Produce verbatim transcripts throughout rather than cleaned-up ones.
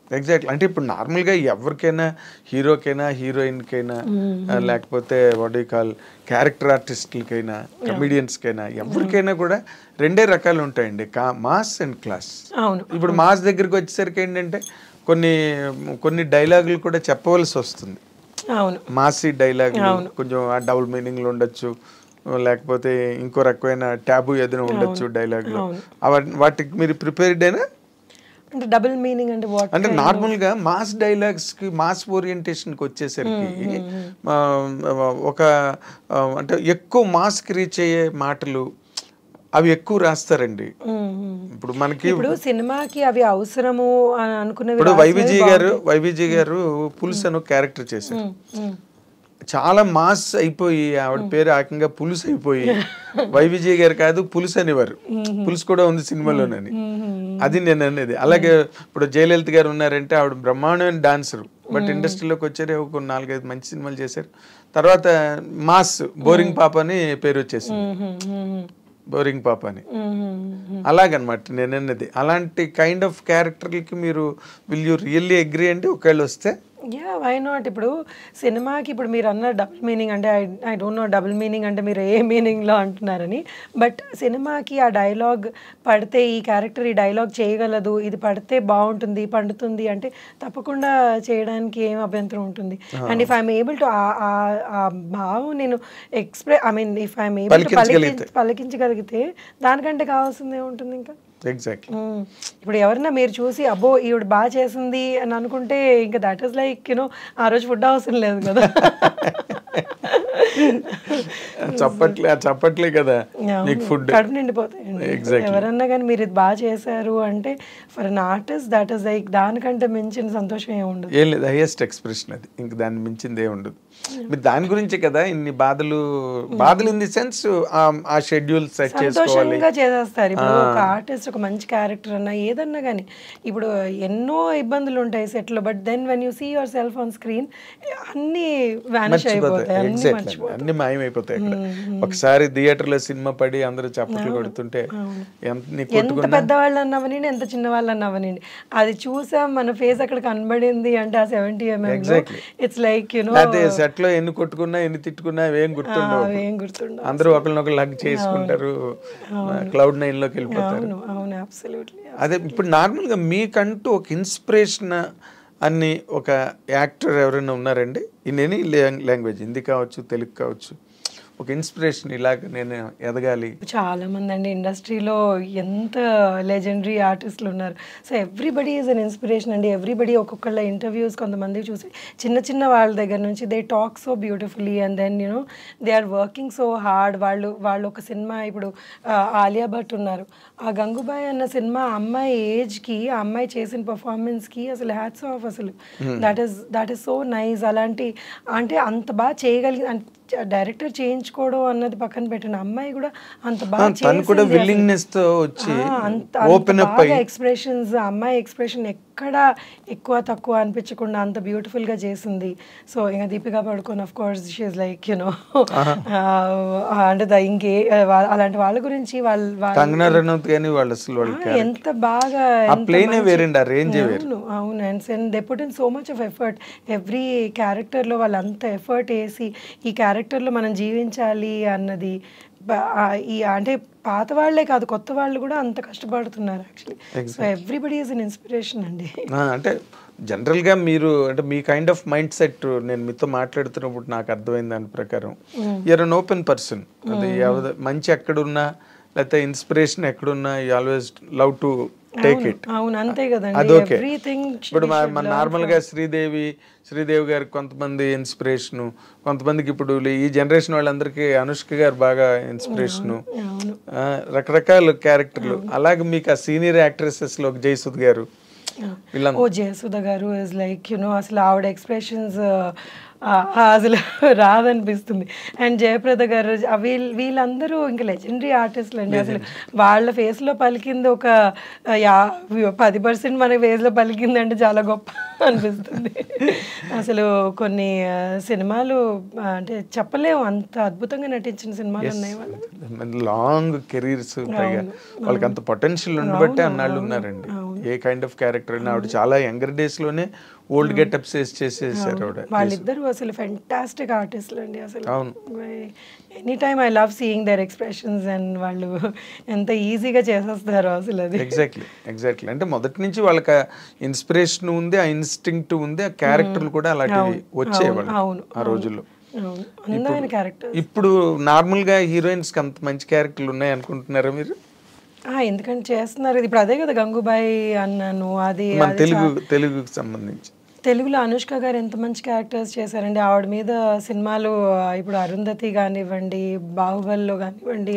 Exactly. అంటే ఇప్పుడు నార్మల్గా ఎవరికైనా హీరోకైనా హీరోయిన్కైనా లేకపోతే వాట్ యు కాల్ క్యారెక్టర్ ఆర్టిస్టులకైనా కమెడియన్స్కైనా ఎవరికైనా కూడా రెండే రకాలు ఉంటాయండి, కా మాస్ అండ్ క్లాస్. ఇప్పుడు మాస్ దగ్గరికి వచ్చేసరికి ఏంటంటే కొన్ని కొన్ని డైలాగులు కూడా చెప్పవలసి వస్తుంది. మాసి డైలాగులు కొంచెం డబుల్ మీనింగ్లు ఉండొచ్చు, లేకపోతే ఇంకో రకమైన ట్యాబు ఏదైనా ఉండొచ్చు డైలాగులు. వాటికి మీరు ప్రిపేర్డ్ అయినా? అంటే డబుల్ మీనింగ్ అంటే వాట్? అంటే నార్మల్గా మాస్ డైలాగ్స్కి మాస్ ఓరియంటేషన్కి వచ్చేసరికి ఒక అంటే ఎక్కువ మాస్కి రీచ్ అయ్యే మాటలు అవి ఎక్కువ రాస్తారండి. ఇప్పుడు మనకి ఇప్పుడు సినిమాకి అవి అవసరము అని అనుకునేవి. ఇప్పుడు వైవిజీ గారు వైవిజీ గారు పులుసు అని క్యారెక్టర్ చేశారు, చాలా మాస్ అయిపోయి ఆవిడ పేరు ఆకంగా పులుసు అయిపోయి వైవిజయ్ గారు కాదు పులుసు అనేవారు. పులుసు కూడా ఉంది సినిమాలోనని, అది నేను అనేది. అలాగే ఇప్పుడు జయలలిత గారు ఉన్నారంటే ఆవిడ బ్రహ్మాండమైన డాన్సర్, బట్ ఇండస్ట్రీలోకి వచ్చారు, ఒక నాలుగైదు మంచి సినిమాలు చేశారు. తర్వాత మాస్ బోరింగ్ పాప అని పేరు వచ్చేసింది, బోరింగ్ పాప అని. అలాగనమాట నేను అన్నది. అలాంటి కైండ్ ఆఫ్ క్యారెక్టర్లకి మీరు విల్ యూ రియల్లీ అగ్రీ అంటే ఒకవేళ వస్తే? Yeah, why not. ఇప్పుడు సినిమాకి ఇప్పుడు మీరు అన్న డబుల్ మీనింగ్ అంటే I I don't know double meaning అంటే మీరు ఏ మీనింగ్లో అంటున్నారని, బట్ సినిమాకి ఆ డైలాగ్ పడితే ఈ క్యారెక్టర్ ఈ డైలాగ్ చేయగలదు, ఇది పడితే బాగుంటుంది పండుతుంది అంటే తప్పకుండా చేయడానికి ఏం అభ్యంతరం ఉంటుంది. And if I'm able to ఆ భావం నేను express I mean if I'm able to పలికి పలికించగలిగితే దానికంటే కావాల్సింది ఏముంటుంది ఇంకా? ఎగ్జాక్ట్లీ. ఇప్పుడు ఎవరన్నా మీరు చూసి అబ్బో ఈవిడ బాగా చేసింది అని అనుకుంటే ఇంకా దట్ ఈస్ లైక్ యూనో ఆ రోజు ఫుడ్ అవసరం లేదు కదా. చప్పట్లే చప్పట్లే కదా నీకు ఫుడ్ కడుపు నిండిపోతాయండి. ఎవరన్నా కానీ మీరు ఇది బాగా చేశారు అంటే for an artist that is like దానికంటే మించిన సంతోషం ఏమి ఉండదు. ఏం లేదు, హైయెస్ట్ ఎక్స్ప్రెషన్ అది, ఇంక దాన్ని మించింది ఏమి ఉండదు. మీరు దాని గురించే కదా ఇన్ని బాధలు బాధలు ఇన్ ది సెన్స్ ఆ షెడ్యూల్ సెట్ చేసుకోవాలి, చేసేస్తారు. ఇప్పుడు ఒక ఆర్టిస్ట్ ఒక మంచి క్యారెక్టర్ అన్నా ఏదన్నా కానీ ఇప్పుడు ఎన్నో ఇబ్బందులు ఉంటాయి సెట్ లో, but then when you see yourself on screen అన్ని వానిష్ అయిపోతాయి, అన్ని మాయమైపోతాయి. ఒకసారి థియేటర్ లో సినిమా పడి అందరూ చప్పట్లు కొడుతుంటే ఎంత పెద్దవాళ్ళు అన్నవనండి ఎంత చిన్న వాళ్ళు అన్నవనండి అది చూసాం మన ఫేస్ అక్కడ కనబడింది అంటే ఆ seventy MM it's like you know set లో ఎన్ని కొట్టుకున్నా ఎన్ని తిట్టుకున్నా ఏం గుర్తుండవు, అందరూ ఒకరినొకరు హగ్ చేసుకుంటారు, క్లౌడ్ నైన్ లోకి వెళ్ళిపోతారు. అదే ఇప్పుడు నార్మల్గా మీకంటూ ఒక ఇన్స్పిరేషన్ అని ఒక యాక్టర్ ఎవరైనా ఉన్నారండి ఇన్ ఎనీ లాంగ్వేజ్, హిందీ కావచ్చు తెలుగు కావచ్చు, ఒక ఇన్స్పిరేషన్ ఇలాగ నేను ఎదగాలి? చాలా మంది అండి ఇండస్ట్రీలో ఎంత లెజెండరీ ఆర్టిస్టులు ఉన్నారు. So everybody is an inspiration అండి. ఎవ్రీబడి ఒక్కొక్కళ్ళ ఇంటర్వ్యూస్ కొంతమంది చూసి చిన్న చిన్న వాళ్ళ దగ్గర నుంచి they talk so beautifully and then you know they are working so hard. వాళ్ళు వాళ్ళు ఒక సినిమా ఇప్పుడు ఆలియా భట్ ఉన్నారు, ఆ గంగూబాయ్ అన్న సినిమా అమ్మాయి ఏజ్కి ఆ అమ్మాయి చేసిన పర్ఫార్మెన్స్కి అసలు హ్యాట్స్ ఆఫ్. అసలు that is that is so nice. అలాంటి అంటే అంత బాగా చేయగలిగి డైరెక్టర్ చేయించుకోవడం అన్నది పక్కన పెట్టిన అమ్మాయి కూడా అంత బాగా ఎక్స్ప్రెషన్స్, అమ్మాయి ఎక్స్ప్రెషన్ ఎక్కడ ఎక్కువ తక్కువ అనిపించకుండా అంత బ్యూటిఫుల్ గా చేసింది. సో ఇంకా Deepika Padukone of course she is like you know అంటే ఇంకే అలాంటి వాళ్ళ గురించి ఎంత బాగా అవును. And they put in so much of effort every character లో వాళ్ళు అంత ఎఫర్ట్ వేసి ఈ క్యారెక్టర్లో మనం జీవించాలి అన్నది ఈ అంటే పాత వాళ్ళే కాదు కొత్త వాళ్ళు కూడా అంత కష్టపడుతున్నారు actually. So everybody is an inspiration అండి. అంటే జనరల్గా మీరు అంటే మీ కైండ్ ఆఫ్ మైండ్ సెట్ నేను మీతో మాట్లాడుతున్నప్పుడు నాకు అర్థమైంది దాని ప్రకారం యూఆర్ అన్ ఓపెన్ పర్సన్. అది మంచి ఎక్కడున్నా లేకపోతే ఇన్స్పిరేషన్ ఎక్కడున్నా you always love to take it. అవును అంతే కదండి. అదొకే. ఇప్పుడు మన నార్మల్గా శ్రీదేవి శ్రీదేవి గారికి కొంతమంది ఇన్స్పిరేషను, కొంతమందికి ఇప్పుడు ఈ జనరేషన్ వాళ్ళందరికీ అనుష్క గారు బాగా ఇన్స్పిరేషను, రకరకాల క్యారెక్టర్లు. అలాగే మీకు ఆ సీనియర్ యాక్ట్రెసెస్ లో జయసుధ గారు, ఓ జయసుధ గారు ఇస్ లైక్ యునో అసలు ఆవిడ ఎక్స్ప్రెషన్స్ అసలు రాదనిపిస్తుంది. అండ్ జయప్రద గారు వీళ్ళు వీళ్ళందరూ ఇంకా లెజెండరీ ఆర్టిస్టులు అండి. అసలు వాళ్ళ ఫేస్లో పలికింది ఒక యా పది పర్సెంట్ మన ఫేస్లో పలికింది అంటే చాలా గొప్ప అనిపిస్తుంది. అసలు కొన్ని సినిమాలు అంటే చెప్పలేము అంత అద్భుతంగా నటించిన సినిమాలు ఉన్నాయి వాళ్ళు. లాంగ్ కెరీర్స్, వాళ్ళకి అంత పొటెన్షియల్ ఉండబట్టే అన్నాళ్ళు ఉన్నారండి. ఏ కైండ్ ఆఫ్ క్యారెక్టర్ అయినా ఆవిడ చాలా యంగర్ డేస్ లోనే ఓల్డ్ గెటప్స్ చేసేసారు ఆవిడ. వాళ్ళిద్దరు అసలు ఫెంటాస్టిక్ ఆర్టిస్టులు అండి అసలు. అవును. Any time I love seeing their expressions and వాళ్ళు ఎంత ఈజీగా చేసేస్తారు అసలు అది. ఎగ్జాక్ట్లీ ఎగ్జాక్ట్లీ అంటే మొదటి నుంచి వాళ్ళకి ఇన్స్పిరేషన్ ఉంది, ఆ ఇన్స్టింక్ట్ ఉంది, ఆ క్యారెక్టర్లు కూడా అలాంటివి వచ్చేవాళ్ళు ఆ రోజుల్లో. ఇప్పుడు నార్మల్ గా హీరోయిన్స్ కి అంత మంచి క్యారెక్టర్లు ఉన్నాయి అనుకుంటున్నారా మీరు? ఎందుకంటే చేస్తున్నారు ఇప్పుడు అదే కదా గంగూబాయి అన్నాను, అది తెలుగు తెలుగుకి సంబంధించి. తెలుగులో అనుష్క గారు ఎంత మంచి క్యారెక్టర్స్ చేశారండి. ఆవిడ మీద సినిమాలు ఇప్పుడు అరుంధతి కానివ్వండి, బాహుబలిలో కానివ్వండి,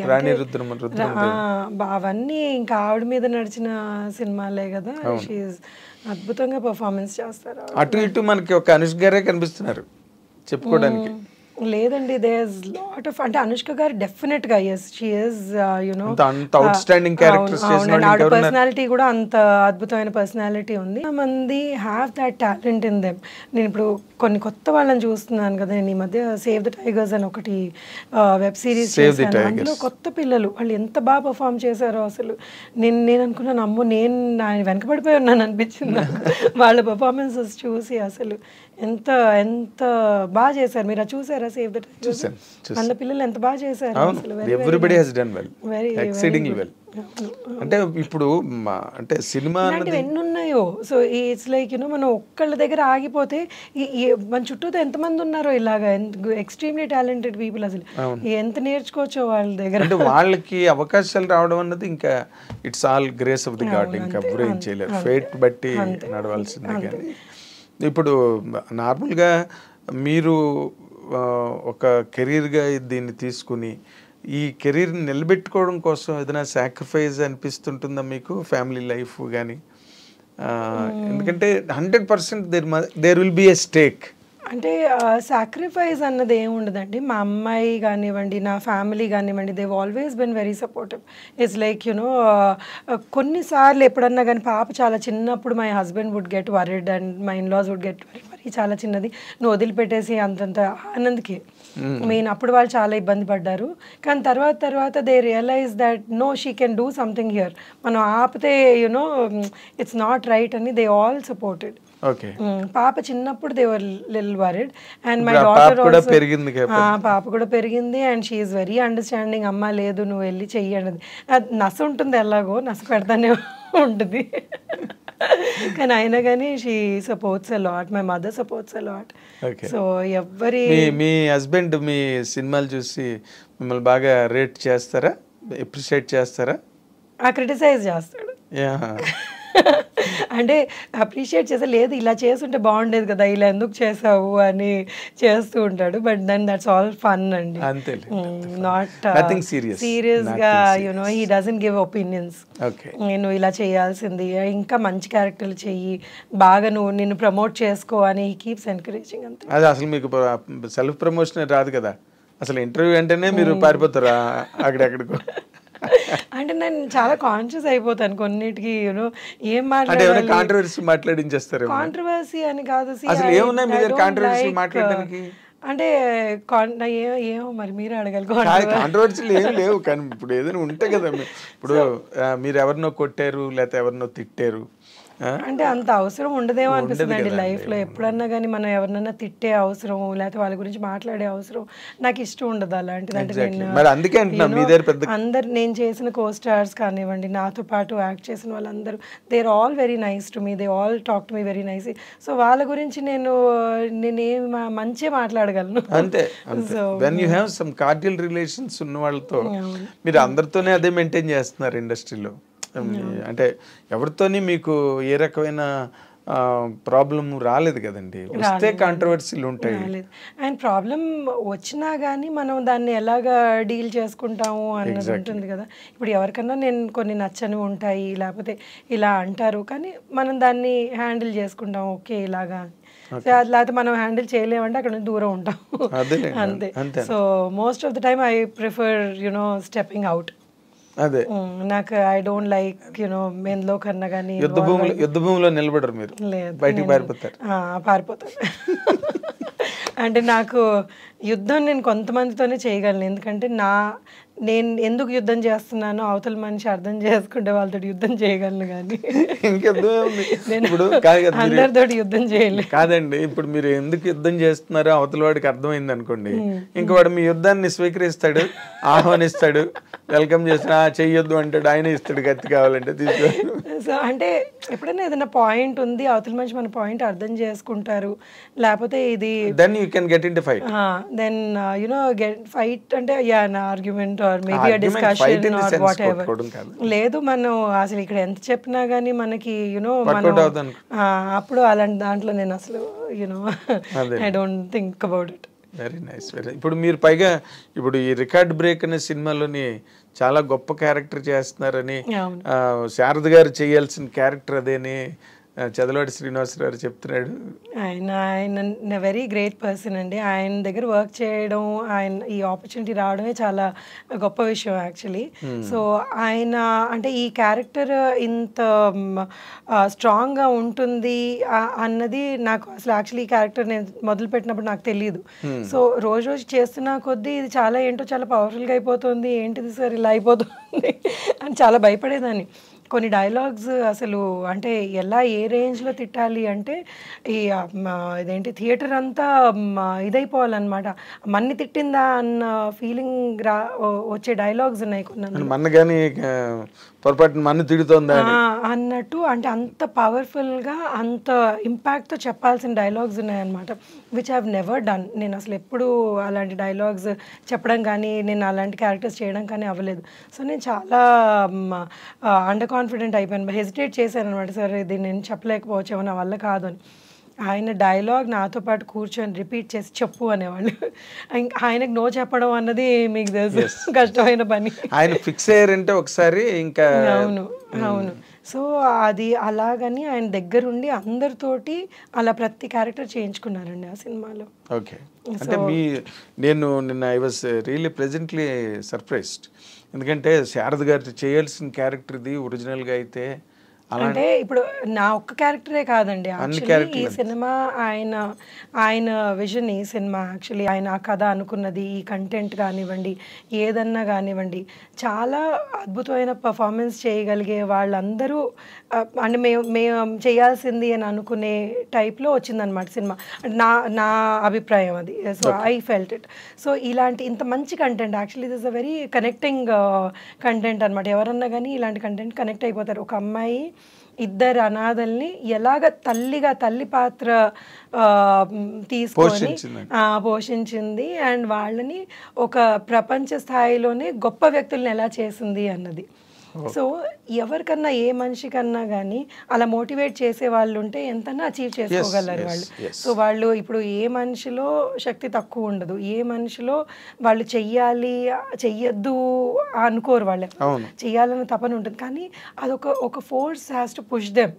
అవన్నీ ఇంకా ఆవిడ మీద నడిచిన సినిమాలే కదా. షీఈ్ అద్భుతంగా పర్ఫార్మెన్స్ చేస్తారు. అటు ఇటు మనకి ఒక అనుష్క గారే కనిపిస్తున్నారు చెప్పుకోవడానికి. లేదండి, దేర్ ఇస్ లాట్ ఆఫ్ అంటే అనుష్క గారు డెఫినెట్ గా yes she is you know outstanding characters చేసినారు. ఆవిడ పర్సనాలిటీ కూడా అంత అద్భుతమైన పర్సనాలిటీ ఉంది. మంది have that talent in them. నేను ఇప్పుడు కొన్ని కొత్త వాళ్ళని చూస్తున్నాను కదా, నేను ఈ మధ్య సేవ్ ద టైగర్స్ అని ఒకటి వెబ్ సిరీస్ చేశాను. అందులో కొత్త పిల్లలు వాళ్ళు ఎంత బాగా పర్ఫామ్ చేశారో అసలు. నేను నేను అనుకున్నాను అమ్మో నేను వెనకబడిపోయి ఉన్నాను అనిపించింది వాళ్ళ పర్ఫార్మెన్సెస్ చూసి. అసలు ఎంత ఎంత బాగా చేశారు. మీరు చూసారా సేవ్ ద టైగర్స్? వాళ్ళ పిల్లలు ఎంత బాగా చేశారు అసలు. Everybody has done well, exceedingly well. అంటే ఇప్పుడు అంటే సినిమా ఎన్ని ఉన్నాయో. సో ఇట్స్ లైక్ యూనో మనం ఒక్కళ్ళ దగ్గర ఆగిపోతే మన చుట్టూతో ఎంతమంది ఉన్నారో ఇలాగా ఎక్స్ట్రీమ్లీ టాలెంటెడ్ పీపుల్. అసలు ఎంత నేర్చుకోవచ్చో వాళ్ళ దగ్గర. అంటే వాళ్ళకి అవకాశాలు రావడం అన్నది ఇంకా it's all grace of the god. ఇంకా ఎవరు ఏం చేయలేరు, ఫేట్ బట్టి నడవాల్సిందే. కానీ ఇప్పుడు నార్మల్గా మీరు ఒక కెరీర్గా దీన్ని తీసుకుని ఈ కెరీర్ని నిలబెట్టుకోవడం కోసం ఏదైనా సాక్రిఫైస్ అనిపిస్తుంటుందా మీకు ఫ్యామిలీ లైఫ్ కానీ? ఎందుకంటే hundred percent there there will be a stake. అంటే సాక్రిఫైస్ అన్నది ఏమి ఉండదండి. మా అమ్మాయి కానివ్వండి, నా ఫ్యామిలీ కానివ్వండి, they've always been very supportive. It's like you know కొన్నిసార్లు ఎప్పుడన్నా కానీ పాప చాలా చిన్నప్పుడు my husband would get worried and my in-laws would get worried. మరి చాలా చిన్నది నువ్వు వదిలిపెట్టేసి అంతంత ఆనంద్కి మెయిన్ అప్పుడు వాళ్ళు చాలా ఇబ్బంది పడ్డారు. కానీ తర్వాత తర్వాత they realise that no she can do something here. మనం ఆపితే యునో ఇట్స్ నాట్ రైట్ అని దే ఆల్ సపోర్టెడ్. పాప చిన్నప్పుడు they were little worried and my daughter also. పాప కూడా పెరిగింది and she is very understanding. అమ్మ లేదు నువ్వు వెళ్ళి చెయ్యి అన్నది. నస ఉంటుంది, ఎలాగో నస పెడతానే ఉంటుంది. కానీ అయినా కానీ she supports a lot, my mother supports a lot. So ఎవరి మీ హస్బెండ్ మీ సినిమాలు చూసి మిమ్మల్ని బాగా రేట్ చేస్తారా, అప్రిషియేట్ చేస్తారా? క్రిటిసైజ్ చేస్తాడు. అంటే అప్రిషియేట్ చేసా లేదు ఇలా చేస్తుంటే బాగుండేది కదా, ఇలా ఎందుకు చేసావు అని చేస్తూ ఉంటాడు. But then that's all fun అండి, నాట్ సీరియస్ గా. You know he doesn't give opinions. నేను ఇలా చేయాల్సింది, ఇంకా మంచి క్యారెక్టర్లు చెయ్యి, బాగా నువ్వు నిన్ను ప్రమోట్ చేసుకో అని హీ కీప్స్ ఎంకరేజింగ్. అంతే. అది అసలు మీకు సెల్ఫ్ ప్రమోషన్ రాదు కదా, అసలు ఇంటర్వ్యూ అంటేనే మీరు పారిపోతారా అక్కడెక్కడికో? అంటే నేను చాలా కాన్షియస్ అయిపోతాను కొన్నిటికి. యూనో ఏం మాట్లాడాలి, కాంట్రవర్సీ మాట్లాడించేస్తారు. కాంట్రవర్సీ అని కాదు, అంటే ఏమో మరి మీరు అడగాలి. కాంట్రవర్సీలు ఏం లేవు, కానీ ఇప్పుడు ఏదైనా ఉంటే కదా. ఇప్పుడు మీరు ఎవరినో కొట్టారు లేకపోతే ఎవరినో తిట్టారు అంటే అంత అవసరం ఉండదేమో అనిపిస్తుంది అండి లైఫ్లో. ఎప్పుడన్నా కానీ మనం ఎవరినైనా తిట్టే అవసరం లేకపోతే వాళ్ళ గురించి మాట్లాడే అవసరం నాకు ఇష్టం ఉండదు అలాంటిది. అంటే నేను అందరు నేను చేసిన కో స్టార్స్ కానివ్వండి, నాతో పాటు యాక్ట్ చేసిన వాళ్ళందరూ they are all very nice to me, they all talk to me very nice. So వాళ్ళ గురించి నేను నేనేం మంచిగా మాట్లాడగలను అంతే. When you have some cordial relations ఉన్న వాళ్ళతో మీరు అందరితోనే అదే మెయింటైన్ చేస్తున్నారు ఇండస్ట్రీలో. అంటే ఎవరితోని మీకు ఏ రకమైన ప్రాబ్లం రాలేదు కదండి, వస్తే కాంట్రవర్సీలు ఉంటాయి. అండ్ ప్రాబ్లం వచ్చినా కానీ మనం దాన్ని ఎలాగా డీల్ చేసుకుంటాము అన్నది ఉంటుంది కదా. ఇప్పుడు ఎవరికన్నా నేను కొన్ని నచ్చని ఉంటాయి లేకపోతే ఇలా అంటారు, కానీ మనం దాన్ని హ్యాండిల్ చేసుకుంటాం. ఓకే ఇలాగా, లేకపోతే మనం హ్యాండిల్ చేయలేమంటే అక్కడ నుంచి దూరం ఉంటాం అంతే. So most of the time I prefer you know stepping out. అదే నాకు ఐ డోంట్ లైక్ యునో ఎందులో కన్నా కానీ యుద్ధ భూమిలో యుద్ధ భూమిలో నిలబడరు మీరు, బయటికి పారిపోతారు. పారిపోతారు అంటే నాకు యుద్ధం నేను కొంతమందితోనే చేయగలను, ఎందుకంటే నా నేను ఎందుకు యుద్ధం చేస్తున్నానో అవతల మనిషి అర్థం చేసుకుంటే వాళ్ళతో యుద్ధం చేయగలను కానీ నేను అందరితో యుద్ధం చేయలేదు. కాదండి, ఇప్పుడు మీరు ఎందుకు యుద్ధం చేస్తున్నారో అవతల వాడికి అర్థమైంది అనుకోండి, ఇంకా వాడు మీ యుద్ధాన్ని స్వీకరిస్తాడు, ఆహ్వానిస్తాడు, వెల్కమ్ చేసిన చెయ్యొద్దు అంటాడు, ఆయన ఇస్తాడు కత్తి కావాలంటే తీసుకో. సో అంటే ఎప్పుడైనా ఏదైనా పాయింట్ ఉంది, అవతల మనిషి మన పాయింట్ అర్థం చేసుకుంటారు, లేకపోతే ఇది then you can get into fight, then you know get fight అంటే yeah argument or maybe a discussion or whatever. లేదు మనం అసలు ఇక్కడ ఎంత చెప్పినా గానీ మనకి యునో మనం అప్పుడు అలాంటి దాంట్లో నేను అసలు you know I don't think about it. Very nice. Very ఇప్పుడు మీరు పైగా ఇప్పుడు ఈ రికార్డ్ బ్రేక్ అనే సినిమాలోని చాలా గొప్ప క్యారెక్టర్ చేస్తున్నారని, శారద గారు చేయాల్సిన క్యారెక్టర్ అదేని చదలవాడి శ్రీనివాసరావు గారు చెప్తున్నాడు. ఆయన ఆయన వెరీ గ్రేట్ పర్సన్ అండి. ఆయన దగ్గర వర్క్ చేయడం, ఆయన ఈ ఆపర్చునిటీ రావడమే చాలా గొప్ప విషయం యాక్చువల్లీ. సో ఆయన అంటే ఈ క్యారెక్టర్ ఇంత స్ట్రాంగ్గా ఉంటుంది అన్నది నాకు అసలు యాక్చువల్లీ ఈ క్యారెక్టర్ నేను మొదలుపెట్టినప్పుడు నాకు తెలియదు. సో రోజు రోజు చేస్తున్న కొద్దీ ఇది చాలా ఏంటో చాలా పవర్ఫుల్గా అయిపోతుంది, ఏంటిది సార్ ఇలా అయిపోతుంది అని చాలా భయపడేదాన్ని. కొన్ని డైలాగ్స్ అసలు అంటే ఎలా ఏ రేంజ్లో తిట్టాలి అంటే ఈ ఇదేంటి థియేటర్ అంతా ఇదైపోవాలన్నమాట, మన్ని తిట్టిందా అన్న ఫీలింగ్ రా వచ్చే డైలాగ్స్ ఉన్నాయి కొన్ని, మన కానీ పొరపాటు మన్ని తిడుతోందా అన్నట్టు. అంటే అంత పవర్ఫుల్గా అంత ఇంపాక్ట్తో చెప్పాల్సిన డైలాగ్స్ ఉన్నాయన్నమాట, which I have never done. నేను అసలు ఎప్పుడు అలాంటి డైలాగ్స్ చెప్పడం కానీ నేను అలాంటి క్యారెక్టర్స్ చేయడం కానీ అవ్వలేదు. సో నేను చాలా అండర్ కాన్ఫిడెంట్ అయిపోయాను, హెసిటేట్ చేశాను అనమాట, సార్ ఇది నేను చెప్పలేకపోవచ్చేమో నా వల్ల కాదు అని. ఆయన డైలాగ్ నాతో పాటు కూర్చొని రిపీట్ చేసి చెప్పు అనేవాళ్ళు. ఆయనకు నో చెప్పడం అన్నది మీకు తెలుసు కష్టమైన పని. ఆయన ఫిక్స్ అయ్యారంటే ఒకసారి ఇంకా. అవును అవును. సో అది అలాగని ఆయన దగ్గరుండి అందరితోటి అలా ప్రతి క్యారెక్టర్ చేయించుకున్నారండి ఆ సినిమాలో. ఓకే. అంటే మీ నేను నిన్న I was really presently surprised, ఎందుకంటే శారద గారు చేయాల్సిన క్యారెక్టర్ ఇది ఒరిజినల్గా అయితే. అంటే ఇప్పుడు నా ఒక్క క్యారెక్టరే కాదండి యాక్చువల్లీ ఈ సినిమా, ఆయన ఆయన విజన్ ఈ సినిమా యాక్చువల్లీ, ఆయన ఆ కథ అనుకున్నది, ఈ కంటెంట్ కానివ్వండి ఏదన్నా కానివ్వండి, చాలా అద్భుతమైన పర్ఫార్మెన్స్ చేయగలిగే వాళ్ళందరూ అంటే మేము మేము చేయాల్సింది అని అనుకునే టైప్లో వచ్చిందనమాట సినిమా, నా నా అభిప్రాయం అది. So I felt it. So ఇలాంటి ఇంత మంచి content actually this a very connecting content అనమాట. ఎవరన్నా కానీ ఇలాంటి కంటెంట్ కనెక్ట్ అయిపోతారు. ఒక అమ్మాయి ఇద్దరు అనాథల్ని ఎలాగ తల్లిగా తల్లి పాత్ర తీసుకొని పోషించింది అండ్ వాళ్ళని ఒక ప్రపంచ స్థాయిలోనే గొప్ప వ్యక్తుల్ని ఎలా చేసింది అన్నది. సో ఎవరికన్నా ఏ మనిషికన్నా కానీ అలా మోటివేట్ చేసే వాళ్ళు ఉంటే ఎంతనా అచీవ్ చేసుకోగలరు వాళ్ళు. సో వాళ్ళు ఇప్పుడు ఏ మనిషిలో శక్తి తక్కువ ఉండదు, ఏ మనిషిలో వాళ్ళు చెయ్యాలి చెయ్యొద్దు అనుకోరు, వాళ్ళు చెయ్యాలని తపన ఉంటుంది, కానీ అదొక ఒక force has to push them.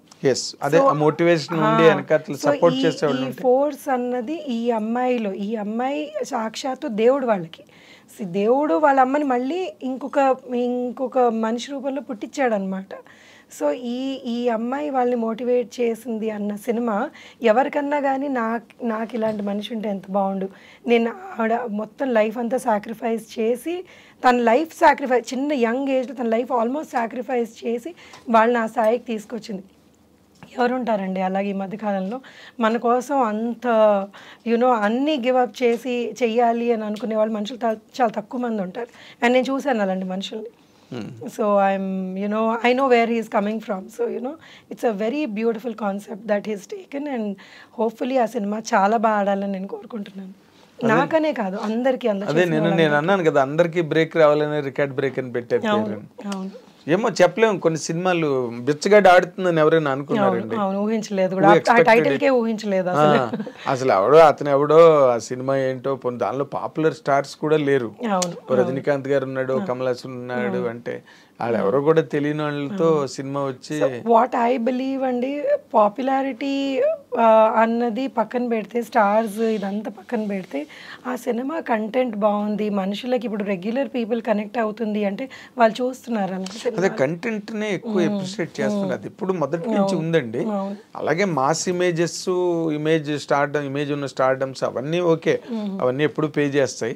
ఈ ఫోర్స్ అన్నది ఈ అమ్మాయిలో, ఈ అమ్మాయి సాక్షాత్తు దేవుడు వాళ్ళకి, దేవుడు వాళ్ళ అమ్మని మళ్ళీ ఇంకొక ఇంకొక మనిషి రూపంలో పుట్టించాడు అనమాట. సో ఈ ఈ అమ్మాయి వాళ్ళని మోటివేట్ చేసింది అన్న సినిమా ఎవరికన్నా కానీ నాకు నాకు ఇలాంటి మనిషి ఉంటే ఎంత బాగుండు, నేను ఆవిడ మొత్తం లైఫ్ అంతా సాక్రిఫైస్ చేసి, తన లైఫ్ సాక్రిఫైస్ చిన్న యంగ్ ఏజ్లో తన లైఫ్ ఆల్మోస్ట్ సాక్రిఫైస్ చేసి వాళ్ళని ఆ స్థాయికి తీసుకొచ్చింది. ఎవరుంటారండి అలాగే ఈ మధ్యకాలంలో మన కోసం అంత యునో అన్నీ గివప్ చేసి చెయ్యాలి అని అనుకునే వాళ్ళు మనుషులు చాలా తక్కువ మంది ఉంటారు. అండ్ నేను చూశాను అలాంటి మనుషుల్ని. So I'm you know I know where he's coming from. So you know it's a very beautiful concept that he's taken and hopefully ఆ సినిమా చాలా బాగా ఆడాలని నేను కోరుకుంటున్నాను. నాకనే కాదు అందరికీ. అదే నేను నేను అన్నాను కదా, అందరికీ బ్రేక్ రావాలని రికార్డ్ బ్రేక్ అని పెట్టారు. అవును, ఏమో చెప్పలేము, కొన్ని సినిమాలు బిచ్చగడ్డ ఆడుతుందని ఎవరైనా అనుకున్నారండి, ఊహించలేదు, ఊహించలేదు అసలు. ఎవడో అతను ఎవడో ఆ సినిమా ఏంటో, దానిలో పాపులర్ స్టార్స్ కూడా లేరు. రజనీకాంత్ గారు ఉన్నాడు, కమల్ హాసన్ ఉన్నాడు, అంటే వాళ్ళు ఎవరో కూడా తెలియని వాళ్ళతో సినిమా వచ్చి. వాట్ ఐ బిలీవ్ అండి, పాపులారిటీ అన్నది పక్కన పెడితే, స్టార్స్ ఇదంతా పక్కన పెడితే, ఆ సినిమా కంటెంట్ బాగుంది, మనుషులకి ఇప్పుడు రెగ్యులర్ పీపుల్ కనెక్ట్ అవుతుంది అంటే వాళ్ళు చూస్తున్నారు. అదే కంటెంట్ నే ఎక్కువ అప్రిషియేట్ చేస్తున్నారు. అది ఇప్పుడు మొదటి నుంచి ఉందండి. అలాగే mass images, image stardom, image ఉన్న స్టార్డమ్స్ అవన్నీ ఓకే, అవన్నీ ఎప్పుడు పే చేస్తాయి.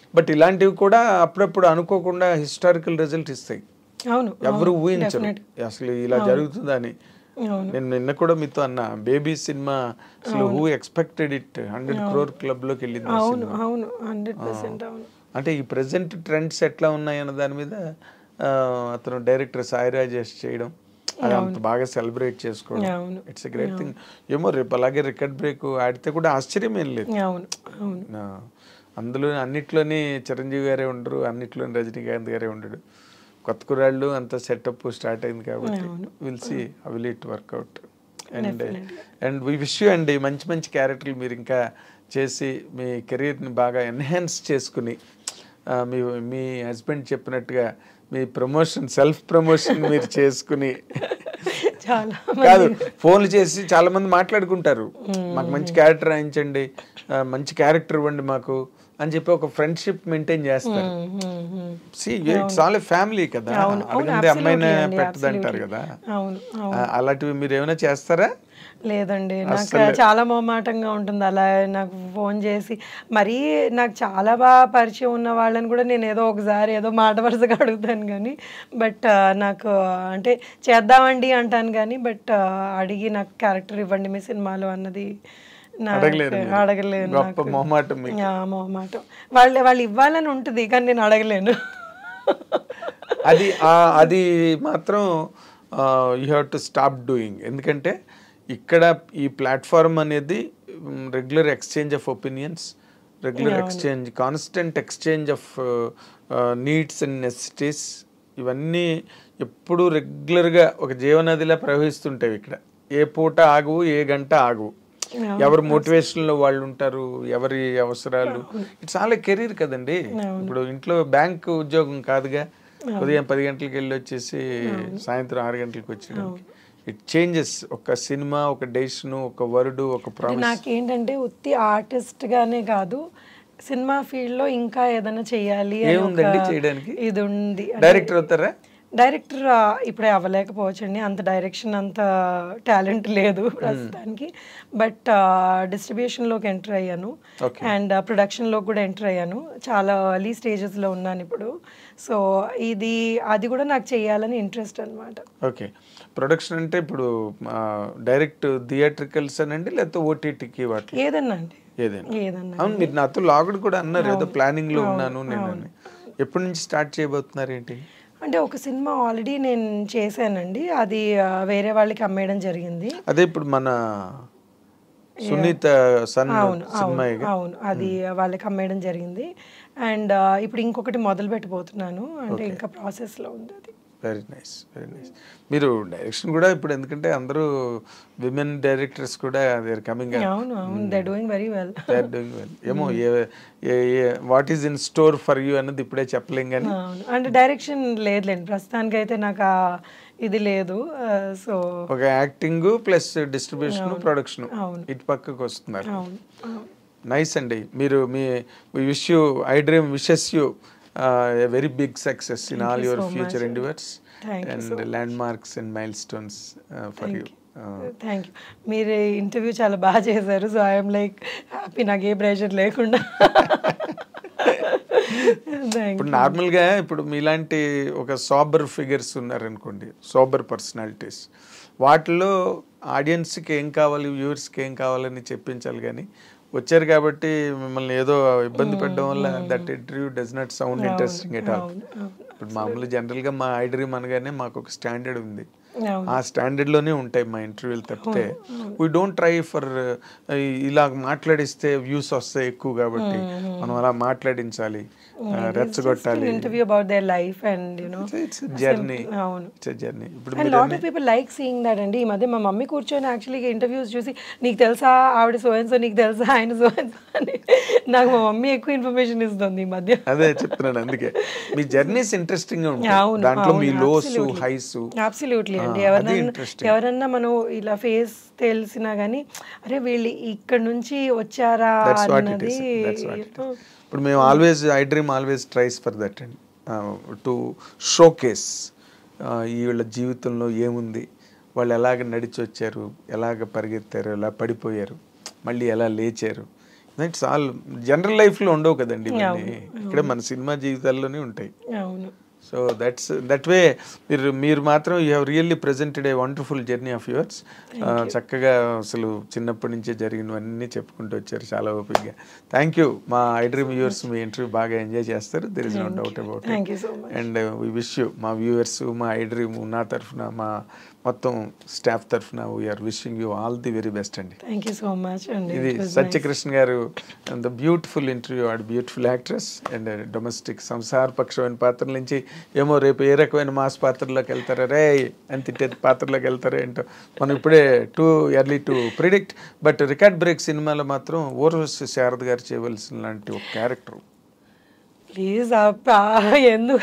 బట్ ఇలాంటివి కూడా అప్పుడప్పుడు అనుకోకుండా హిస్టారికల్ రిజల్ట్ ఇస్తాయి. అవును, ఎవరు ఊహించరు అసలు ఇలా జరుగుతుందని. నేను నిన్న కూడా మీతో అన్న బేబీ సినిమా అసలు who expected it hundred crore club లోకి వెళ్ళింది. అవును అవును హండ్రెడ్ పర్సెంట్ అవును. అంటే ఈ ప్రెసెంట్ ట్రెండ్స్ ఎట్లా ఉన్నాయన్న దాని మీద అతను డైరెక్టర్ సాయి రాజేష్ చేయడం, అది అంత బాగా సెలబ్రేట్ చేసుకోవడం, ఇట్స్ ఎ గ్రేట్ థింగ్. ఏమో రేపు అలాగే రికార్డ్ బ్రేక్ ఆడితే కూడా ఆశ్చర్యం ఏం లేదు. అందులో అన్నిట్లోని చిరంజీవి గారే ఉండరు, అన్నిట్లోని రజనీకాంత్ గారే ఉండడు. కొత్త కురాళ్ళు అంత సెటప్ స్టార్ట్ అయింది కాబట్టి will see how will it work out. And and we wish you అండి మంచి మంచి క్యారెక్టర్లు మీరు ఇంకా చేసి మీ కెరీర్ని బాగా ఎన్హాన్స్ చేసుకుని మీ మీ హస్బెండ్ చెప్పినట్టుగా మీ ప్రమోషన్ సెల్ఫ్ ప్రమోషన్ మీరు చేసుకుని కాదు ఫోన్లు చేసి చాలా మంది మాట్లాడుకుంటారు, మాకు మంచి క్యారెక్టర్ రాయించండి, మంచి క్యారెక్టర్ ఇవ్వండి మాకు అని చెప్పి ఒక ఫ్రెండ్షిప్ మెయింటైన్ చేస్తారు. సి ఇట్స్ ఆల్ ఏ ఫ్యామిలీ కదా, అడిగింది అమ్మాయినే పెట్టదు అంటారు కదా, అలాంటివి మీరు ఏమైనా చేస్తారా? లేదండి, నాకు చాలా మొహమాటంగా ఉంటుంది అలా నాకు ఫోన్ చేసి. మరీ నాకు చాలా బాగా పరిచయం ఉన్న వాళ్ళని కూడా నేను ఏదో ఒకసారి ఏదో మాట వరుసగా అడుగుతాను కానీ, బట్ నాకు అంటే చేద్దామండి అంటాను కానీ, బట్ అడిగి నాకు క్యారెక్టర్ ఇవ్వండి మీ సినిమాలో అన్నది అడగలేను. మొహమాటం మొహమాటం వాళ్ళు వాళ్ళు ఇవ్వాలని ఉంటుంది కానీ నేను అడగలేను. అది అది మాత్రం you have to stop doing. ఎందుకంటే ఇక్కడ ఈ ప్లాట్ఫామ్ అనేది regular exchange of opinions, regular exchange, constant exchange of needs and necessities, ఇవన్నీ ఎప్పుడు రెగ్యులర్గా ఒక జీవనదిలా ప్రవహిస్తుంటాయి. ఇక్కడ ఏ పూట ఆగు, ఏ గంట ఆగు, ఎవరు మోటివేషన్లో వాళ్ళు ఉంటారు, ఎవరి అవసరాలు. ఇట్స్ ఆల్ ఏ కెరీర్ కదండి. ఇప్పుడు ఇంట్లో బ్యాంక్ ఉద్యోగం కాదుగా, ఉదయం పది గంటలకు వెళ్ళి వచ్చేసి సాయంత్రం ఆరు గంటలకు వచ్చేయడానికి. It changes. ఒక సినిమా, ఒక డెసిషన్, ఒక వర్డ్, ఒక ప్రామిస్. నాకేంటంటే ఉత్తి ఆర్టిస్ట్ గానే కాదు, సినిమా ఫీల్డ్ లో ఇంకా ఏదైనా చెయ్యాలి ఏముందండి చేయడానికి? ఇది ఉంది. డైరెక్టర్ అవుతారా? డైరెక్టర్ ఇప్పుడే అవ్వలేకపోవచ్చండి, అంత డైరెక్షన్ అంత టాలెంట్ లేదు ప్రస్తుతానికి. బట్ డిస్ట్రిబ్యూషన్లోకి ఎంటర్ అయ్యాను అండ్ ప్రొడక్షన్లోకి కూడా ఎంటర్ అయ్యాను. చాలా ఎర్లీ స్టేజెస్లో ఉన్నాను ఇప్పుడు. సో ఇది అది కూడా నాకు చేయాలని ఇంట్రెస్ట్ అనమాట. ఓకే, ప్రొడక్షన్ అంటే ఇప్పుడు డైరెక్ట్ థియేట్రికల్స్ అనండి లేకపోతే ఓటీటీకి వాటి ఏదన్నా అండి? ఏదైనా ఏదన్నా. అవును, మీరు నాతో లాగుడు కూడా అన్నారు ఏదో ప్లానింగ్లో ఉన్నాను నేను. ఎప్పటి నుంచి స్టార్ట్ చేయబోతున్నారు ఏంటి? అంటే ఒక సినిమా ఆల్రెడీ నేను చేశానండి, అది వేరే వాళ్ళకి అమ్మేయడం జరిగింది. అదే ఇప్పుడు మన సునీత సన్ సినిమా. అవును, అది వాళ్ళకి అమ్మేయడం జరిగింది. అండ్ ఇప్పుడు ఇంకొకటి మొదలు పెట్టబోతున్నాను, అంటే ఇంకా ప్రాసెస్లో ఉంది అది. Very nice, very nice. మీరు డైరెక్షన్ కూడా ఇప్పుడు ఎందుకంటే అందరూ విమెన్ డైరెక్టర్స్ కూడా దే ఆర్ కమింగ్ అప్. అవును అవును, they are doing very well. They are doing well. ఏమో what is in store for you అన్నది ఇప్పుడే చెప్పలేం కానీ. అంటే డైరెక్షన్ లేదులేండి ప్రస్తుతానికి అయితే, నాకు ఇది లేదు. సో ఒక యాక్టింగ్ ప్లస్ డిస్ట్రిబ్యూషన్, ప్రొడక్షన్ ఇటు పక్కకు వస్తున్నారు. నైస్ అండి. మీరు మీ wish you, I dream wishes you a very big success in all your future endeavors and landmarks and milestones for you. Thank you. మీరు ఇంటర్వ్యూ చాలా బాగా చేశారు. సో ఐఎమ్ లైక్ హ్యాపీ, నాకు ఏ ప్రెషర్ లేకుండా. ఇప్పుడు నార్మల్గా ఇప్పుడు మీలాంటి ఒక సోబర్ ఫిగర్స్ ఉన్నారనుకోండి, సోబర్ పర్సనాలిటీస్, వాటిలో ఆడియన్స్కి ఏం కావాలి, వ్యూవర్స్కి ఏం కావాలని చెప్పించాలి. కానీ వచ్చారు కాబట్టి మిమ్మల్ని ఏదో ఇబ్బంది పెట్టడం వల్ల that interview does not sound interesting at all. ఇప్పుడు మామూలు జనరల్గా మా ఐ డ్రీమ్ అనగానే మాకు ఒక స్టాండర్డ్ ఉంది, ఆ స్టాండర్డ్లోనే ఉంటాయి మా ఇంటర్వ్యూలు తప్పితే వీ డోంట్ ట్రై ఫర్ ఇలా మాట్లాడిస్తే వ్యూస్ వస్తాయి ఎక్కువ కాబట్టి మనం అలా మాట్లాడించాలి, రెచ్చగొట్టాలి. Interview about their life and you know it's journey. అవును, ఇట్స్ జర్నీ. ఇప్పుడు and lot of people like seeing that అండి. ఈ మధ్య మా మమ్మీ కూర్చొని యాక్చువల్లీ ఇంటర్వ్యూస్ చూసి, నీకు తెలుసా ఆవిడ సో అండ్ సో, నీకు తెలుసా ఆయన సో అండ్ సో అని, నాకు మా మమ్మీ ఎక్కువ ఇన్ఫర్మేషన్ ఇస్తుంది ఈ మధ్య. అదే చెప్తున్నాను, అందుకే మీ జర్నీస్ ఇంట్రెస్టింగ్ గా ఉంటాయి. దాంట్లో మీ లోస్ హైస్. అబ్సల్యూట్లీ అండి. ఎవరన్నా ఎవరన్నా మనం ఇలా ఫేస్ తెలిసినా కానీ, అరే వీళ్ళు ఇక్కడ నుంచి వచ్చారా అన్నది. ఇప్పుడు మేము always I dream always tries for that and to showcase ఈ వీళ్ళ జీవితంలో ఏముంది, వాళ్ళు ఎలాగ నడిచి వచ్చారు, ఎలాగ పరిగెత్తారు, ఎలా పడిపోయారు, మళ్ళీ ఎలా లేచారు, ఇట్స్ ఆల్ జనరల్ లైఫ్లో ఉండవు కదండి ఇవన్నీ, ఇక్కడ మన సినిమా జీవితాల్లోనే ఉంటాయి. అవును. సో దట్స్ దట్ వే మీరు మీరు మాత్రం you have really presented a wonderful journey of yours. చక్కగా అసలు చిన్నప్పటి నుంచే జరిగినవన్నీ చెప్పుకుంటూ వచ్చారు చాలా ఓపికగా. Thank you. మా ఐ డ్రీమ్ వ్యూవర్స్ మీ ఇంటర్వ్యూ బాగా ఎంజాయ్ చేస్తారు, there is no doubt about it. And we wish you, మా వ్యూవర్స్, మా ఐ డ్రీమ్ నా తరఫున, మా మొత్తం స్టాఫ్ తరఫున we are wishing you all the very best అండి. థ్యాంక్ యూ సో మచ్ అండి. ఇది సత్యకృష్ణ గారు, the beautiful interview, and beautiful actress and domestic సంసారపక్షమైన పాత్రల నుంచి ఏమో రేపు ఏ రకమైన మాస్ పాత్రలోకి వెళ్తారా రే అని తిట్టే పాత్రలోకి వెళ్తారా ఏంటో మనం ఇప్పుడే too early to predict. But record break సినిమాలో మాత్రం ఊర్వశి శారద గారు చేయవలసిన లాంటి ఒక క్యారెక్టర్. ప్లీజ్ ఎందుకు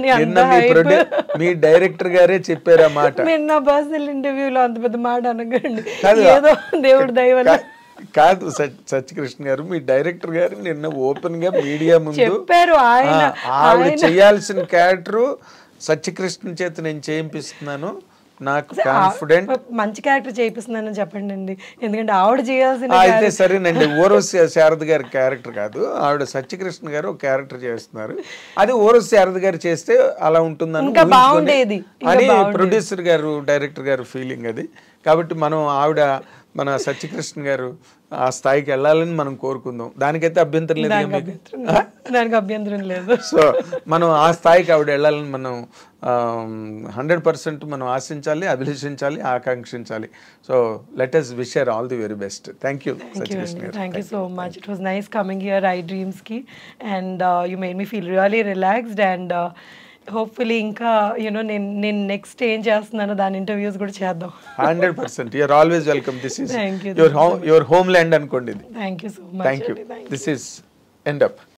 మీ డైరెక్టర్ గారే చెప్పారు ఆ మాట. మీరు నా పర్సనల్ ఇంటర్వ్యూలో అంత పెద్ద మాట అనకండి, ఏదో దేవుడు దయ వల్ల. కాదు సత్యకృష్ణ గారు, మీ డైరెక్టర్ గారు నిన్న ఓపెన్ గా మీడియా ముందు చెప్పారు, ఆయన ఆవిడ చేయాల్సిన క్యారెక్టర్ సత్యకృష్ణ చేత నేను చేయిస్తున్నాను, నాకు కాన్ఫిడెంట్. మంచి క్యారెక్టర్ చేయిస్తున్నానని చెప్పండి అండి, ఎందుకంటే ఆవిడ చేయాల్సిన. అయితే సరేనండి, ఊర్వశి శారద గారి క్యారెక్టర్ కాదు, ఆవిడ సత్యకృష్ణ గారు ఒక క్యారెక్టర్ చేస్తున్నారు, అది ఊర్వశి శారద గారు చేస్తే అలా ఉంటుందని బాగుండేది అని ప్రొడ్యూసర్ గారు డైరెక్టర్ గారు ఫీలింగ్ అది. కాబట్టి మనం ఆవిడ మన సత్యకృష్ణ గారు ఆ స్థాయికి వెళ్ళాలని మనం కోరుకుందాం, దానికైతే అభ్యంతరం లేదు, దానికి అభ్యంతరం లేదు. సో మనం ఆ స్థాయికి ఆవిడ వెళ్ళాలని మనం హండ్రెడ్ పర్సెంట్ మనం ఆశించాలి, అభిలషించాలి, ఆకాంక్షించాలి. So let us wish her all the very best. Thank you, Satchikrishan garu. Thank you so much. It was nice coming here, I Dreams ki, and uh, you made me feel really relaxed, and uh, hopefully ఇంకా you know నేను నేను next ఏం చేస్తున్నానో దాని interviews కూడా చేద్దాం. Hundred percent you are always welcome. This is your home your home land అనుకోండి. Thank you so much. Thank you. This is end up.